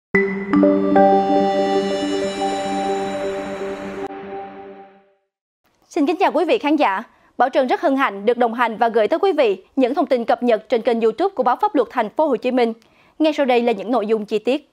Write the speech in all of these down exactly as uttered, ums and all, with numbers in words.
Xin kính chào quý vị khán giả. Bảo Trân rất hân hạnh được đồng hành và gửi tới quý vị những thông tin cập nhật trên kênh YouTube của báo Pháp luật Thành phố Hồ Chí Minh. Ngay sau đây là những nội dung chi tiết.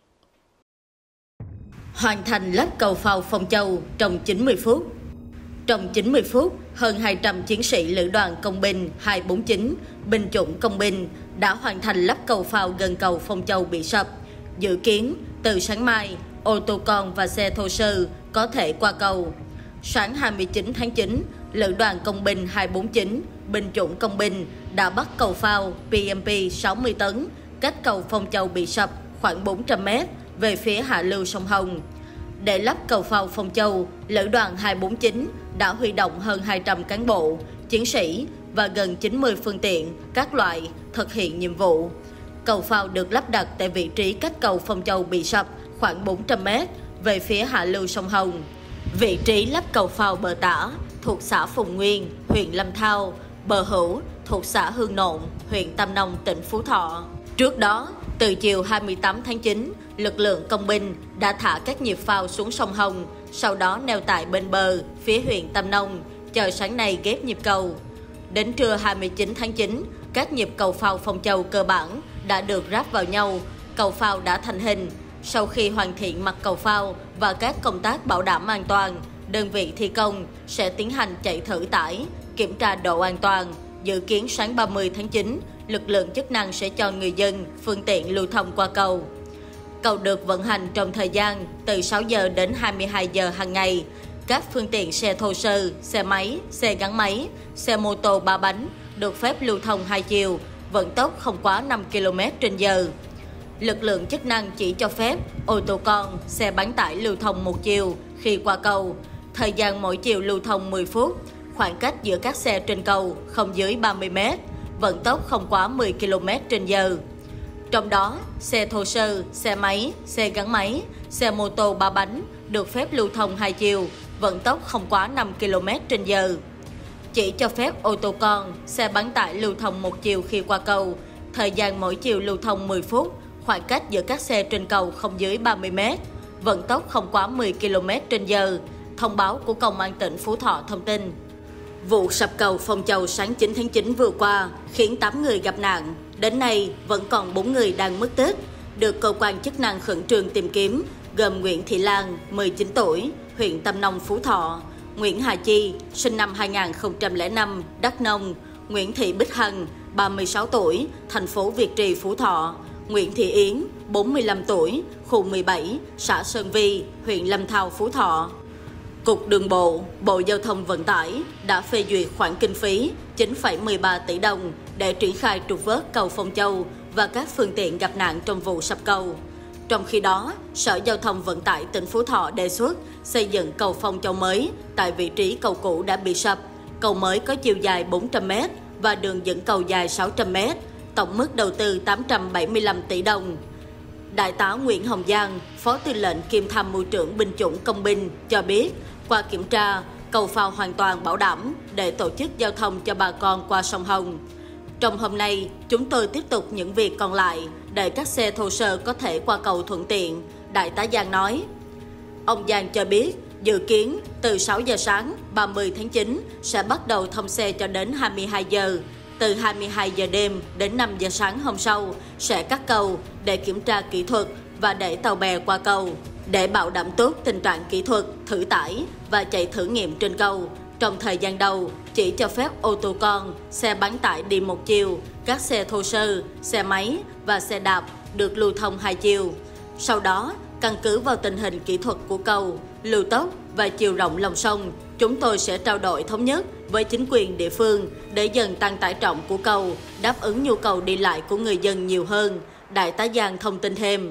Hoàn thành lắp cầu phao Phong Châu trong chín mươi phút. Trong chín mươi phút, hơn hai trăm chiến sĩ Lữ đoàn Công binh hai bốn chín, binh chủng công binh đã hoàn thành lắp cầu phao gần cầu Phong Châu bị sập. Dự kiến, từ sáng mai, ô tô con và xe thô sơ có thể qua cầu. Sáng hai mươi chín tháng chín, Lữ đoàn Công binh hai bốn chín, binh chủng công binh đã bắt cầu phao pê em pê sáu mươi tấn, cách cầu Phong Châu bị sập khoảng bốn trăm mét về phía hạ lưu sông Hồng. Để lắp cầu phao Phong Châu, Lữ đoàn hai bốn chín đã huy động hơn hai trăm cán bộ, chiến sĩ và gần chín mươi phương tiện các loại thực hiện nhiệm vụ. Cầu phao được lắp đặt tại vị trí cách cầu Phong Châu bị sập khoảng bốn trăm mét về phía hạ lưu sông Hồng. Vị trí lắp cầu phao bờ tả thuộc xã Phùng Nguyên, huyện Lâm Thao, bờ hữu thuộc xã Hương Nộn, huyện Tam Nông, tỉnh Phú Thọ. Trước đó, từ chiều hai mươi tám tháng chín, lực lượng công binh đã thả các nhịp phao xuống sông Hồng, sau đó neo tại bên bờ, phía huyện Tam Nông, chờ sáng nay ghép nhịp cầu. Đến trưa hai mươi chín tháng chín, các nhịp cầu phao Phong Châu cơ bản đã được ráp vào nhau, cầu phao đã thành hình. Sau khi hoàn thiện mặt cầu phao và các công tác bảo đảm an toàn, đơn vị thi công sẽ tiến hành chạy thử tải, kiểm tra độ an toàn. Dự kiến sáng ba mươi tháng chín, lực lượng chức năng sẽ cho người dân, phương tiện lưu thông qua cầu. Cầu được vận hành trong thời gian từ sáu giờ đến hai mươi hai giờ hàng ngày. Các phương tiện xe thô sơ, xe máy, xe gắn máy, xe mô tô ba bánh được phép lưu thông hai chiều, vận tốc không quá năm ki lô mét trên giờ. Lực lượng chức năng chỉ cho phép ô tô con, xe bán tải lưu thông một chiều khi qua cầu. Thời gian mỗi chiều lưu thông mười phút, khoảng cách giữa các xe trên cầu không dưới ba mươi mét, vận tốc không quá mười ki lô mét trên giờ. Trong đó, xe thô sơ, xe máy, xe gắn máy, xe mô tô ba bánh được phép lưu thông hai chiều, vận tốc không quá năm ki lô mét trên giờ. Chỉ cho phép ô tô con, xe bán tải lưu thông một chiều khi qua cầu. Thời gian mỗi chiều lưu thông mười phút, khoảng cách giữa các xe trên cầu không dưới ba mươi mét, vận tốc không quá mười ki lô mét trên giờ. Thông báo của Công an tỉnh Phú Thọ thông tin. Vụ sập cầu Phong Châu sáng chín tháng chín vừa qua khiến tám người gặp nạn. Đến nay, vẫn còn bốn người đang mất tích, được cơ quan chức năng khẩn trương tìm kiếm, gồm Nguyễn Thị Lan, mười chín tuổi, huyện Tam Nông, Phú Thọ, Nguyễn Hà Chi, sinh năm hai nghìn không trăm lẻ năm, Đắk Nông, Nguyễn Thị Bích Hằng, ba mươi sáu tuổi, thành phố Việt Trì, Phú Thọ, Nguyễn Thị Yến, bốn mươi lăm tuổi, khu mười bảy, xã Sơn Vi, huyện Lâm Thao, Phú Thọ. Cục Đường bộ, Bộ Giao thông Vận tải đã phê duyệt khoản kinh phí chín phẩy mười ba tỷ đồng để triển khai trục vớt cầu Phong Châu và các phương tiện gặp nạn trong vụ sập cầu. Trong khi đó, Sở Giao thông Vận tải tỉnh Phú Thọ đề xuất xây dựng cầu Phong Châu mới tại vị trí cầu cũ đã bị sập. Cầu mới có chiều dài bốn trăm mét và đường dẫn cầu dài sáu trăm mét, tổng mức đầu tư tám trăm bảy mươi lăm tỷ đồng. Đại tá Nguyễn Hồng Giang, Phó Tư lệnh kiêm tham mưu trưởng binh chủng công binh cho biết, qua kiểm tra, cầu phao hoàn toàn bảo đảm để tổ chức giao thông cho bà con qua sông Hồng. Trong hôm nay, chúng tôi tiếp tục những việc còn lại để các xe thô sơ có thể qua cầu thuận tiện, Đại tá Giang nói. Ông Giang cho biết, dự kiến từ sáu giờ sáng ba mươi tháng chín sẽ bắt đầu thông xe cho đến hai mươi hai giờ. Từ hai mươi hai giờ đêm đến năm giờ sáng hôm sau sẽ cắt cầu để kiểm tra kỹ thuật và để tàu bè qua cầu. Để bảo đảm tốt tình trạng kỹ thuật, thử tải và chạy thử nghiệm trên cầu, trong thời gian đầu chỉ cho phép ô tô con, xe bán tải đi một chiều, các xe thô sơ, xe máy và xe đạp được lưu thông hai chiều. Sau đó, căn cứ vào tình hình kỹ thuật của cầu, lưu tốc và chiều rộng lòng sông, chúng tôi sẽ trao đổi thống nhất với chính quyền địa phương để dần tăng tải trọng của cầu, đáp ứng nhu cầu đi lại của người dân nhiều hơn, Đại tá Giang thông tin thêm.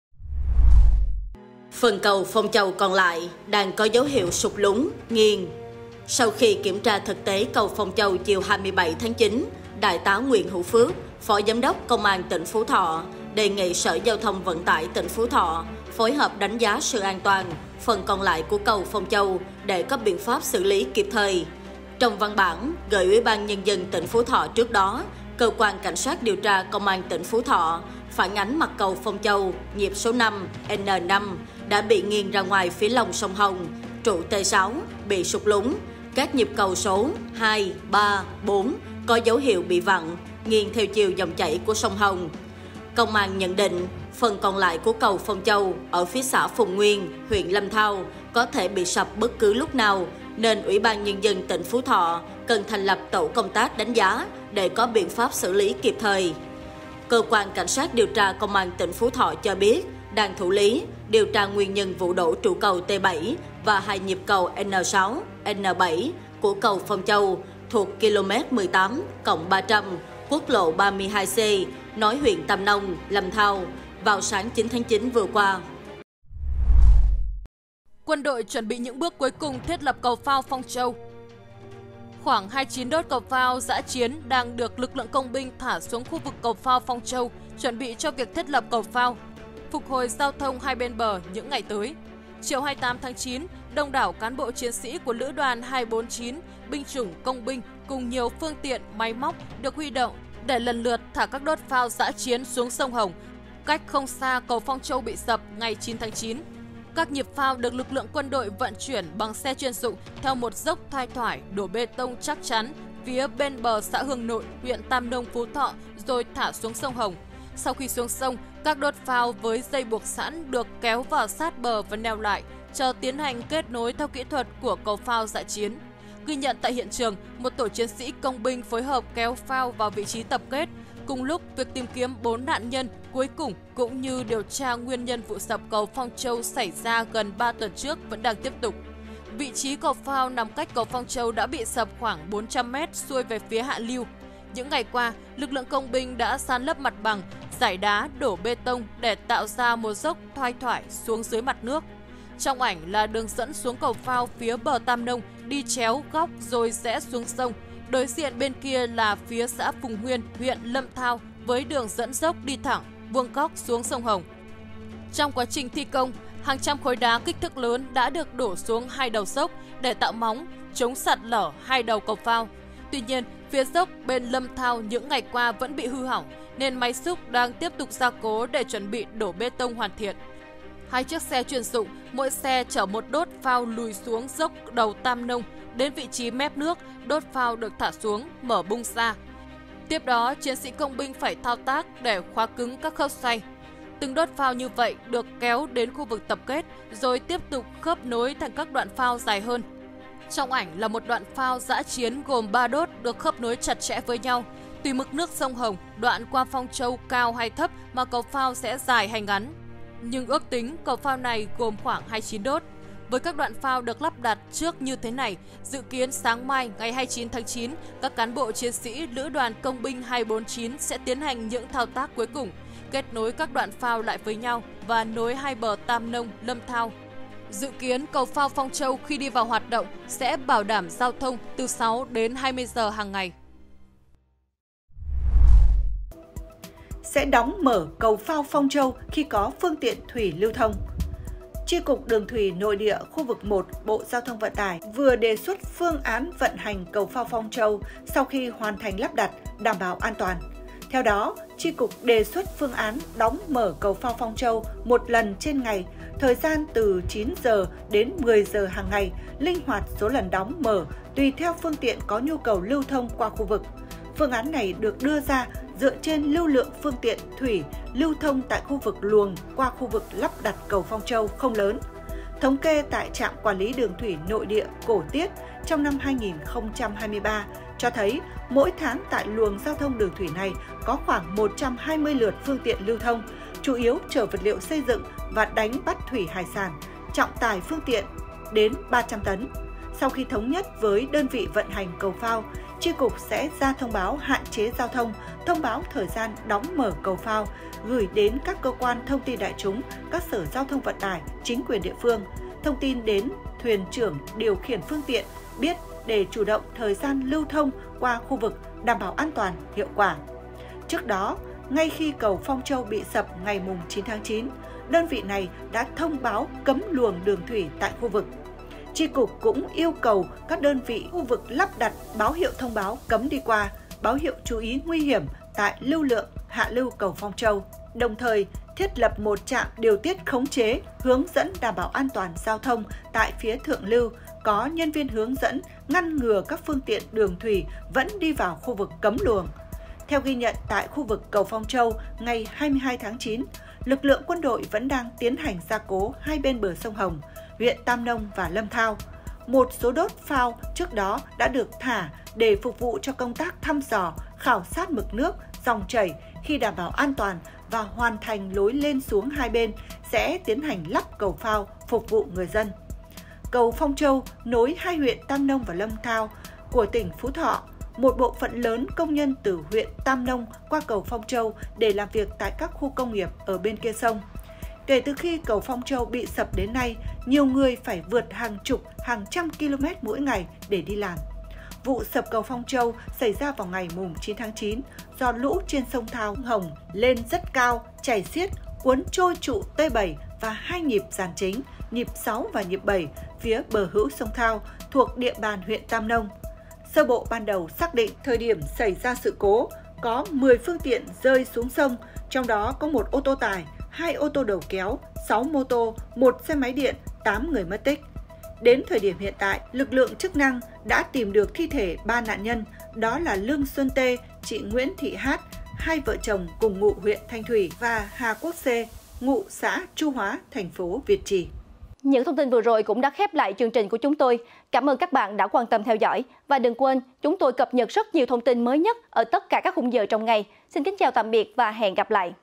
Phần cầu Phong Châu còn lại đang có dấu hiệu sụt lún, nghiêng. Sau khi kiểm tra thực tế cầu Phong Châu chiều hai mươi bảy tháng chín, Đại tá Nguyễn Hữu Phước, Phó Giám đốc Công an tỉnh Phú Thọ, đề nghị Sở Giao thông Vận tải tỉnh Phú Thọ phối hợp đánh giá sự an toàn phần còn lại của cầu Phong Châu để có biện pháp xử lý kịp thời. Trong văn bản gửi Ủy ban Nhân dân tỉnh Phú Thọ trước đó, Cơ quan Cảnh sát điều tra Công an tỉnh Phú Thọ phản ánh mặt cầu Phong Châu, nhịp số năm N năm đã bị nghiêng ra ngoài phía lòng sông Hồng, trụ T sáu bị sụt lún, các nhịp cầu số hai, ba, bốn có dấu hiệu bị vặn, nghiêng theo chiều dòng chảy của sông Hồng. Công an nhận định, phần còn lại của cầu Phong Châu ở phía xã Phùng Nguyên, huyện Lâm Thao có thể bị sập bất cứ lúc nào, nên Ủy ban Nhân dân tỉnh Phú Thọ cần thành lập tổ công tác đánh giá để có biện pháp xử lý kịp thời. Cơ quan Cảnh sát điều tra Công an tỉnh Phú Thọ cho biết đang thụ lý, điều tra nguyên nhân vụ đổ trụ cầu T bảy và hai nhịp cầu N sáu, N bảy của cầu Phong Châu thuộc km mười tám cộng ba trăm, quốc lộ ba mươi hai C, nối huyện Tam Nông, Lâm Thao vào sáng chín tháng chín vừa qua. Quân đội chuẩn bị những bước cuối cùng thiết lập cầu phao Phong Châu. Khoảng hai mươi chín đốt cầu phao dã chiến đang được lực lượng công binh thả xuống khu vực cầu phao Phong Châu, chuẩn bị cho việc thiết lập cầu phao, phục hồi giao thông hai bên bờ những ngày tới. Chiều hai mươi tám tháng chín, đông đảo cán bộ chiến sĩ của Lữ đoàn hai bốn chín, binh chủng công binh cùng nhiều phương tiện, máy móc được huy động để lần lượt thả các đốt phao dã chiến xuống sông Hồng, cách không xa cầu Phong Châu bị sập ngày chín tháng chín. Các nhịp phao được lực lượng quân đội vận chuyển bằng xe chuyên dụng theo một dốc thoai thoải đổ bê tông chắc chắn phía bên bờ xã Hương Nội, huyện Tam Nông, Phú Thọ rồi thả xuống sông Hồng. Sau khi xuống sông, các đốt phao với dây buộc sẵn được kéo vào sát bờ và neo lại, chờ tiến hành kết nối theo kỹ thuật của cầu phao dã chiến. Ghi nhận tại hiện trường, một tổ chiến sĩ công binh phối hợp kéo phao vào vị trí tập kết. Cùng lúc, việc tìm kiếm bốn nạn nhân cuối cùng cũng như điều tra nguyên nhân vụ sập cầu Phong Châu xảy ra gần ba tuần trước vẫn đang tiếp tục. Vị trí cầu phao nằm cách cầu Phong Châu đã bị sập khoảng bốn trăm mét xuôi về phía hạ lưu. Những ngày qua, lực lượng công binh đã san lấp mặt bằng, rải đá, đổ bê tông để tạo ra một dốc thoai thoải xuống dưới mặt nước. Trong ảnh là đường dẫn xuống cầu phao phía bờ Tam Nông, đi chéo góc rồi rẽ xuống sông. Đối diện bên kia là phía xã Phùng Nguyên, huyện Lâm Thao với đường dẫn dốc đi thẳng, vuông góc xuống sông Hồng. Trong quá trình thi công, hàng trăm khối đá kích thước lớn đã được đổ xuống hai đầu dốc để tạo móng, chống sạt lở hai đầu cầu phao. Tuy nhiên, phía dốc bên Lâm Thao những ngày qua vẫn bị hư hỏng, nên máy xúc đang tiếp tục gia cố để chuẩn bị đổ bê tông hoàn thiện. Hai chiếc xe chuyên dụng, mỗi xe chở một đốt phao lùi xuống dốc đầu Tam Nông. Đến vị trí mép nước, đốt phao được thả xuống, mở bung ra. Tiếp đó, chiến sĩ công binh phải thao tác để khóa cứng các khớp xoay. Từng đốt phao như vậy được kéo đến khu vực tập kết, rồi tiếp tục khớp nối thành các đoạn phao dài hơn. Trong ảnh là một đoạn phao dã chiến gồm ba đốt được khớp nối chặt chẽ với nhau. Tùy mực nước sông Hồng, đoạn qua Phong Châu cao hay thấp mà cầu phao sẽ dài hay ngắn. Nhưng ước tính cầu phao này gồm khoảng hai mươi chín đốt. Với các đoạn phao được lắp đặt trước như thế này, dự kiến sáng mai ngày hai mươi chín tháng chín, các cán bộ chiến sĩ Lữ đoàn Công binh hai bốn chín sẽ tiến hành những thao tác cuối cùng, kết nối các đoạn phao lại với nhau và nối hai bờ Tam Nông, Lâm Thao. Dự kiến cầu phao Phong Châu khi đi vào hoạt động sẽ bảo đảm giao thông từ sáu đến hai mươi giờ hàng ngày. Sẽ đóng mở cầu phao Phong Châu khi có phương tiện thủy lưu thông. Chi cục Đường thủy Nội địa khu vực một Bộ Giao thông Vận tải vừa đề xuất phương án vận hành cầu phao Phong Châu sau khi hoàn thành lắp đặt đảm bảo an toàn. Theo đó, Chi cục đề xuất phương án đóng mở cầu phao Phong Châu một lần trên ngày, thời gian từ chín giờ đến mười giờ hàng ngày, linh hoạt số lần đóng mở tùy theo phương tiện có nhu cầu lưu thông qua khu vực. Phương án này được đưa ra dựa trên lưu lượng phương tiện thủy lưu thông tại khu vực luồng qua khu vực lắp đặt cầu Phong Châu không lớn. Thống kê tại trạm quản lý đường thủy nội địa Cổ Tiết trong năm hai nghìn không trăm hai mươi ba cho thấy mỗi tháng tại luồng giao thông đường thủy này có khoảng một trăm hai mươi lượt phương tiện lưu thông, chủ yếu chở vật liệu xây dựng và đánh bắt thủy hải sản, trọng tải phương tiện đến ba trăm tấn. Sau khi thống nhất với đơn vị vận hành cầu phao, Chi cục sẽ ra thông báo hạn chế giao thông, thông báo thời gian đóng mở cầu phao, gửi đến các cơ quan thông tin đại chúng, các sở giao thông vận tải, chính quyền địa phương, thông tin đến thuyền trưởng điều khiển phương tiện biết để chủ động thời gian lưu thông qua khu vực đảm bảo an toàn, hiệu quả. Trước đó, ngay khi cầu Phong Châu bị sập ngày chín tháng chín, đơn vị này đã thông báo cấm luồng đường thủy tại khu vực. Chi cục cũng yêu cầu các đơn vị khu vực lắp đặt báo hiệu thông báo cấm đi qua, báo hiệu chú ý nguy hiểm tại lưu lượng hạ lưu cầu Phong Châu. đồng thời thiết lập một trạm điều tiết khống chế, hướng dẫn đảm bảo an toàn giao thông tại phía thượng lưu, có nhân viên hướng dẫn ngăn ngừa các phương tiện đường thủy vẫn đi vào khu vực cấm luồng. Theo ghi nhận tại khu vực cầu Phong Châu ngày hai mươi hai tháng chín, lực lượng quân đội vẫn đang tiến hành gia cố hai bên bờ sông Hồng, huyện Tam Nông và Lâm Thao. Một số đốt phao trước đó đã được thả để phục vụ cho công tác thăm dò, khảo sát mực nước, dòng chảy. Khi đảm bảo an toàn và hoàn thành lối lên xuống hai bên, sẽ tiến hành lắp cầu phao phục vụ người dân. Cầu Phong Châu nối hai huyện Tam Nông và Lâm Thao của tỉnh Phú Thọ. Một bộ phận lớn công nhân từ huyện Tam Nông qua cầu Phong Châu để làm việc tại các khu công nghiệp ở bên kia sông. Kể từ khi cầu Phong Châu bị sập đến nay, nhiều người phải vượt hàng chục, hàng trăm km mỗi ngày để đi làm. Vụ sập cầu Phong Châu xảy ra vào ngày chín tháng chín do lũ trên sông Thao Hồng lên rất cao, chảy xiết, cuốn trôi trụ T bảy và hai nhịp giàn chính, nhịp sáu và nhịp bảy phía bờ hữu sông Thao thuộc địa bàn huyện Tam Nông. Sơ bộ ban đầu xác định thời điểm xảy ra sự cố có mười phương tiện rơi xuống sông, trong đó có một ô tô tải, hai ô tô đầu kéo, sáu mô tô, một xe máy điện, tám người mất tích. Đến thời điểm hiện tại, lực lượng chức năng đã tìm được thi thể ba nạn nhân, đó là Lương Xuân Tê, chị Nguyễn Thị Hát, hai vợ chồng cùng ngụ huyện Thanh Thủy, và Hà Quốc C, ngụ xã Chu Hóa, thành phố Việt Trì. Những thông tin vừa rồi cũng đã khép lại chương trình của chúng tôi. Cảm ơn các bạn đã quan tâm theo dõi. Và đừng quên, chúng tôi cập nhật rất nhiều thông tin mới nhất ở tất cả các khung giờ trong ngày. Xin kính chào tạm biệt và hẹn gặp lại.